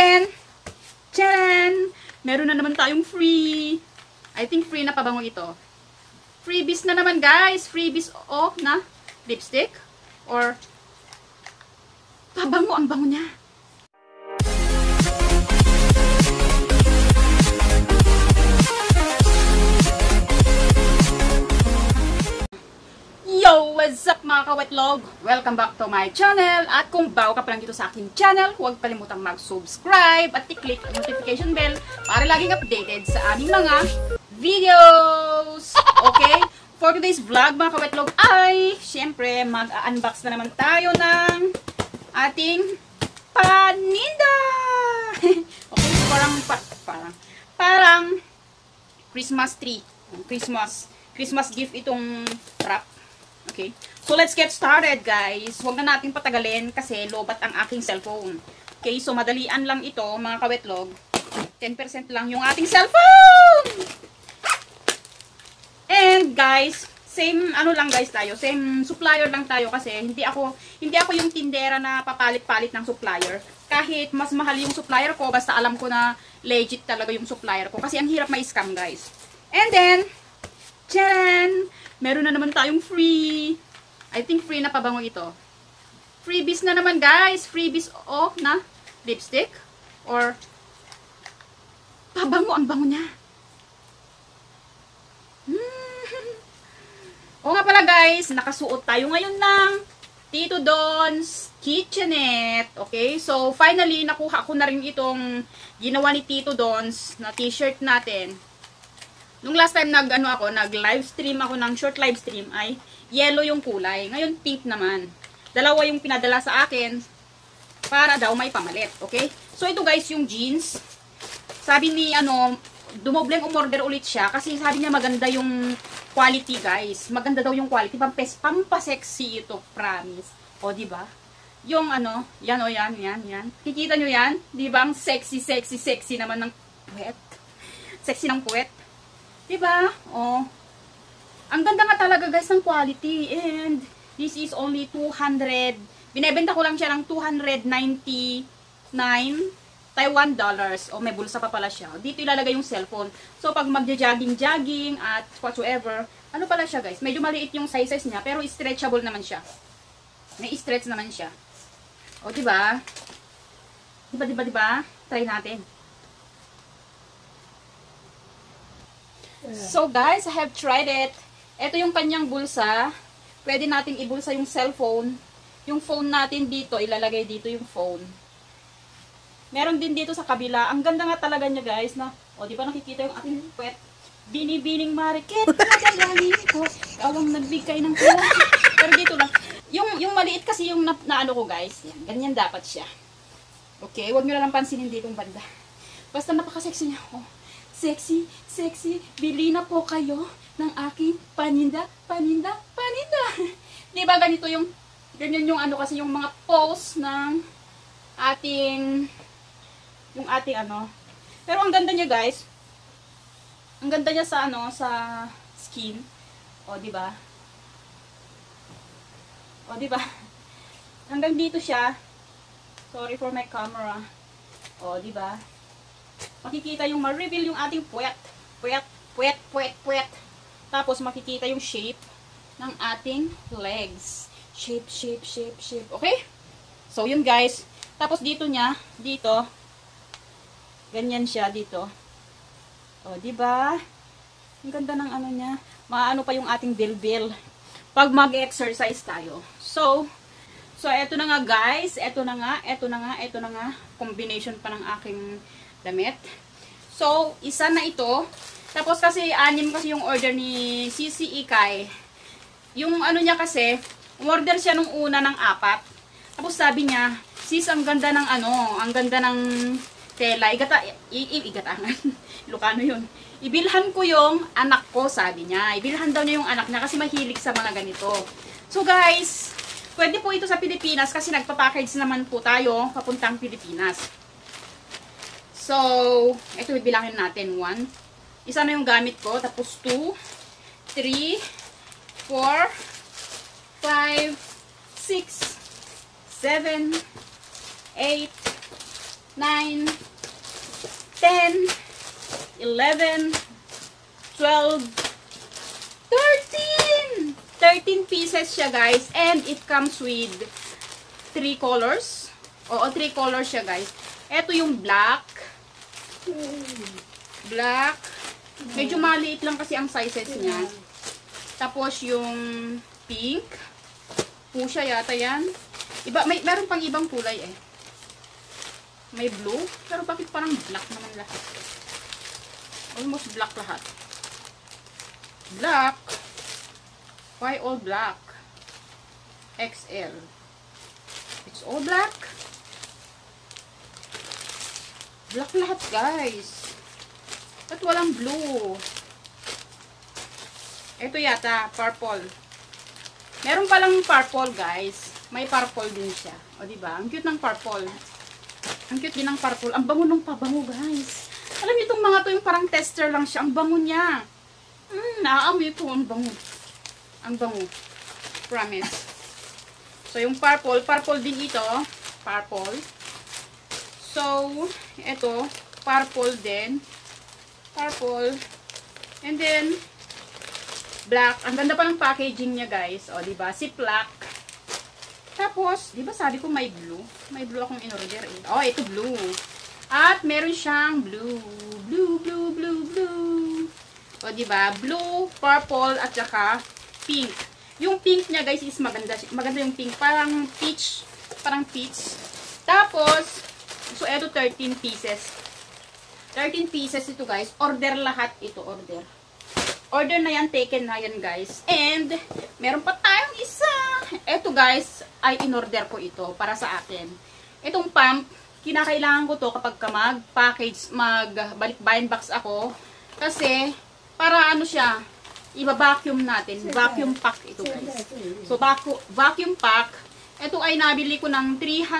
then, tcharan! Meron na naman tayong free. I think free na pabango ito. Freebies na naman, guys. Freebies na lipstick. Or, pabango ang bango niya. Yo! What's up mga kawetlog? Welcome back to my channel. At kung bago ka pa lang dito sa aking channel, huwag kalimutang mag-subscribe at i-click ang notification bell para laging updated sa aming mga videos. Okay? For today's vlog mga kawetlog ay, syempre, mag-unbox na naman tayo ng ating paninda. Okay? Parang Christmas tree. Christmas gift itong wrap. Okay. So, let's get started, guys. Huwag na natin patagalin kasi lobat ang aking cellphone. Okay. So, madalian lang ito, mga kawetlog. 10% lang yung ating cellphone! And, guys, same, lang guys tayo. Same supplier lang tayo kasi hindi ako yung tindera na papalit-palit ng supplier. Kahit mas mahal yung supplier ko, basta alam ko na legit talaga yung supplier ko. Kasi ang hirap ma-scam, guys. And then, tcharan! Meron na naman tayong free. I think free na pabango ito. Freebies na naman, guys. Freebies na lipstick. Or, pabango ang bango niya. O nga pala, guys, nakasuot tayo ngayon ng Tito Don's Kitchenette. Okay? So, finally, nakuha ko na rin itong ginawa ni Tito Don's na t-shirt natin. Nung last time nag-live stream ako ng short live stream ay yellow yung kulay. Ngayon pink naman. Dalawa yung pinadala sa akin para daw may pamalit. Okay? So ito guys yung jeans. Sabi ni dumobleng umorder ulit siya kasi sabi niya maganda yung quality guys. Maganda daw yung quality. Pampasexy ito. Promise. O diba? Yung yan. Kikita nyo yan? Diba? Ang sexy naman ng puwet. Sexy ng puwet. Diba? Oh. Ang ganda nga talaga guys ng quality. And this is only 200. Binebenta ko lang siya ng 299 Taiwan dollars. Oh, may bulsa pa pala siya. Dito ilalagay yung cellphone. So, pag magja-jogging at whatsoever, ano pala siya guys? Medyo maliit yung sizes niya, pero stretchable naman siya. May stretch naman siya. Oh, diba? Diba? Try natin. So guys, I have tried it. Ito yung kanyang bulsa. Pwede natin ibulsa yung cellphone. Yung phone natin dito, ilalagay dito yung phone. Meron din dito sa kabila. Ang ganda nga talaga niya guys na, di ba nakikita yung ating puwet? Binibining marikit, nagalangin ko. Ikaw ang nagbigay ng pula. Pero dito lang. Yung maliit kasi yung naano ko guys. Yan, ganyan dapat siya. Okay, huwag nyo na lang pansinin dito yung banda. Basta napaka-sexy niya. Oh. Sexy, bili na po kayo ng aking paninda. Diba ganito ganyan yung kasi yung mga post ng ating, Pero ang ganda niya guys. Ang ganda niya sa sa skin. O, diba? Hanggang dito siya. Sorry for my camera. O, diba? Makikita yung ma-reveal yung ating puwet. Tapos makikita yung shape ng ating legs. Shape. Okay? So, yun guys. Tapos dito, ganyan siya dito. O, diba? Ang ganda ng niya. Maano pa yung ating bilbil pag mag-exercise tayo. So, eto na nga guys. Eto na nga. Combination pa ng aking damit. So, isa na ito. Tapos kasi, 6 kasi yung order ni Sisi Ikay. Yung niya kasi, umorder siya nung una ng 4. Tapos sabi niya, sis, ang ganda ng tela. Igatangan. Ilocano yun. Ibilhan ko yung anak ko, sabi niya. Ibilhan daw niya yung anak niya kasi mahilig sa mga ganito. So guys, pwede po ito sa Pilipinas kasi nagpa-package naman po tayo papuntang Pilipinas. So, ito bibilangin natin. 1. Isa na yung gamit ko. Tapos 2, 3, 4, 5, 6, 7, 8, 9, 10, 11, 12, 13! 13 pieces siya, guys. And it comes with 3 colors. Oo, 3 colors siya, guys. Ito yung black. Black. Medyo maliit lang kasi ang sizes niya. Tapos yung pink. Fuchsia yata yan. Meron pang ibang kulay eh. May blue. Pero bakit parang black naman lahat? Almost black lahat. Black. Why all black? XL. It's all black. Black lahat, guys. At walang blue. Ito yata, purple. Meron palang purple, guys. May purple din siya. O, diba? Ang cute ng purple. Ang cute din ng purple. Ang bango ng pabango, guys. Alam niyo itong mga to, yung parang tester lang siya. Ang bango niya. Naaamoy ko. Ang bango. Ang bango. Promise. So, yung purple. Purple din ito. Purple. So, ito. Purple din. Purple. And then, black. Ang ganda pa ng packaging niya, guys. O, diba? Ziploc. Tapos, diba sabi ko may blue? May blue akong in-order eh. Oh, ito blue. At meron siyang blue. Blue, blue, blue, blue. O, diba? Blue, purple, at saka pink. Yung pink niya, guys, is maganda. Maganda yung pink. Parang peach. Parang peach. Tapos, so, ito 13 pieces. 13 pieces ito, guys. Order lahat ito. Order. Order na yan. Taken na yan, guys. And, meron pa tayong isa. Ito, guys, ay in-order ko ito para sa akin. Itong pump, kinakailangan ko to kapag mag-package, mag-balik-bind box ako. Kasi, para ano siya, i-vacuum natin. Vacuum pack ito, guys. So, vacuum pack. Ito ay nabili ko ng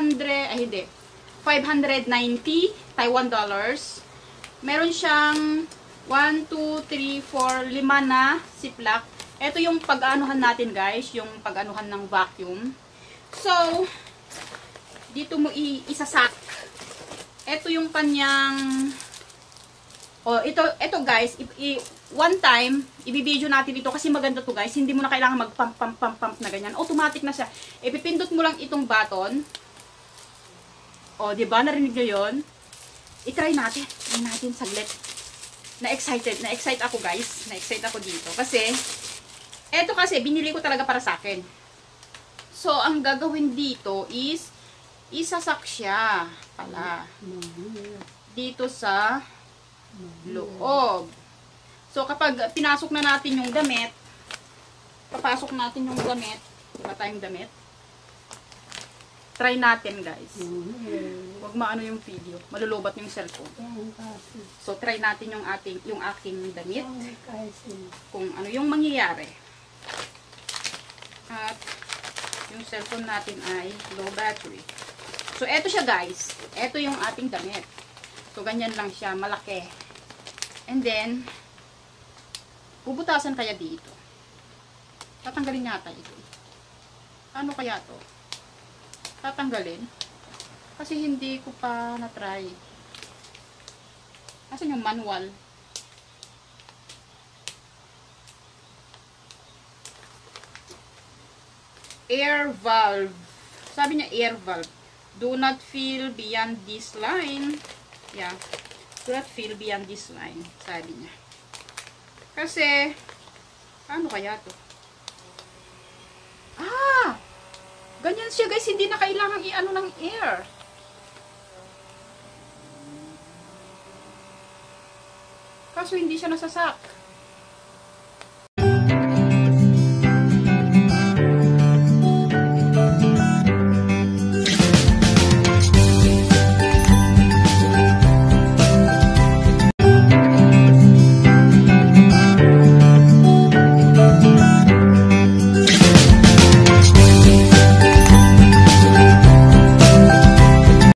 590 Taiwan dollars. Meron siyang 1, 2, 3, 4, 5 na ziploc. Ito yung pag-anuhan natin, guys. Yung pag-anuhan ng vacuum. So, dito mo isasak. Ito yung kanyang... Oh, ito guys. One time, ibibideo natin ito kasi maganda to, guys. Hindi mo na kailangan mag-pump na ganyan. Automatic na siya. Ipipindot mo lang itong button. Oh, diba? Narinig nyo yun? I-try natin. Try natin saglit. Na-excite ako, guys. Na-excite ako dito. Kasi, eto kasi, binili ko talaga para sa akin. So, ang gagawin dito is, isasak siya pala. Dito sa loob. So, kapag pinasok na natin yung damit, papasok natin yung damit, wala tayong damit, try natin, guys. Huwag maano yung video. Malulubat yung cellphone. So, try natin yung aking damit. Kung ano yung mangyayari. At, yung cellphone natin ay low battery. So, eto siya, guys. Eto yung ating damit. So, ganyan lang siya. Malaki. And then, bubutasan kaya dito. Tatanggalin yata ito. Ano kaya to? Tatanggalin. Kasi hindi ko pa na-try. Asan yung manual? Air valve. Sabi niya air valve. Do not fill beyond this line. Yeah. Do not fill beyond this line. Sabi niya. Kasi, ano kaya to? Ah! Ganyan siya, guys. Hindi na kailangan i-ano ng air. Kaso hindi siya nasasak.